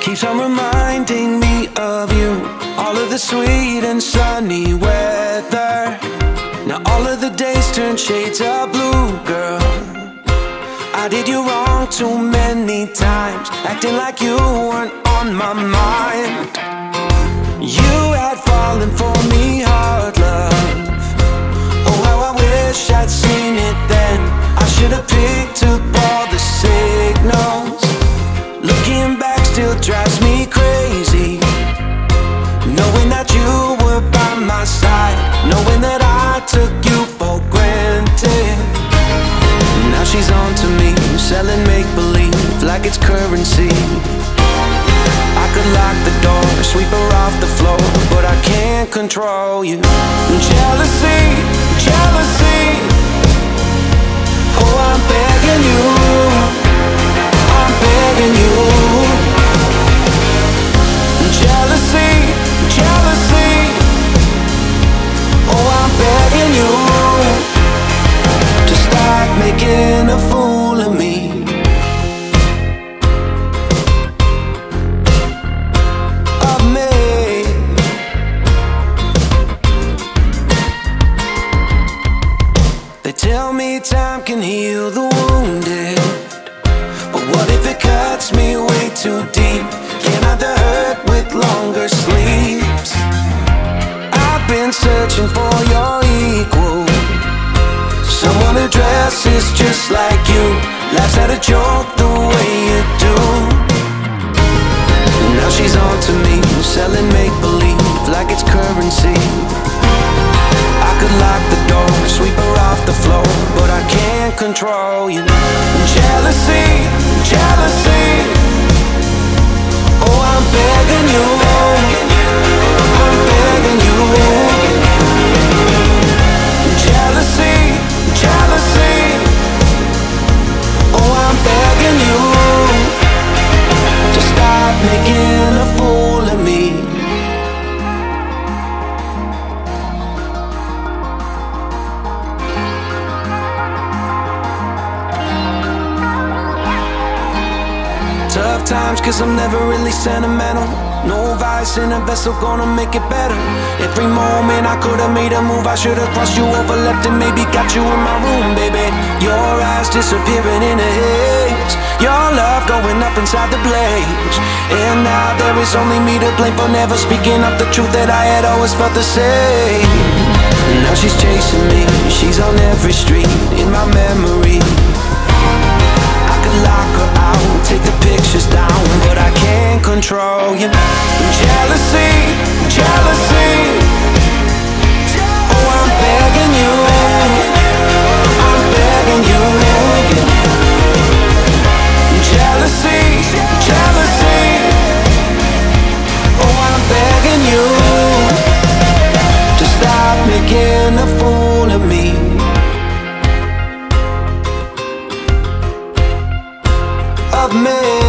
keeps on reminding me of you. All of the sweet and sunny weather, now all of the days turn shades of blue, girl. I did you wrong too many times, acting like you weren't on my mind. You had fallen for me hard, love. Oh, how I wish I'd seen it then. I should've picked up all the signals. Looking back still drives me crazy, knowing that you were by my side, knowing that I took you for granted. Now she's on to me, selling make-believe like it's currency. I could lock the door, sweep her off the floor, but I can't control you. Jealousy, jealousy. Oh, I'm begging you, I'm begging you. Jealousy, jealousy. Oh, I'm begging you to stop making a fool of me. Tell me time can heal the wounded, but what if it cuts me way too deep? Can I the hurt with longer sleeps? I've been searching for your equal, someone who dresses just like you, laughs at a joke the way you do. Now she's on to me, selling make-believe like it's currency. I could lock the door, sweep her off the floor, but I can't control you. Jealousy, jealousy. Oh, I'm begging you, I'm begging you. Jealousy, jealousy. Oh, I'm begging you to stop making a fool of me. Tough times cause I'm never really sentimental. No vice in a vessel gonna make it better. Every moment I could've made a move, I should've crossed you over, left and maybe got you in my room, baby. Your eyes disappearing in a haze, your love going up inside the blaze. And now there is only me to blame for never speaking up the truth that I had always felt the same. Now she's chasing me, she's on every street in my memory. I could lock her out, take the pictures down, but I can't control you. Jealousy, jealousy. Oh, I'm begging you, I'm begging you. Jealousy, jealousy. Oh, I'm begging you to stop making a fool of me. Of me.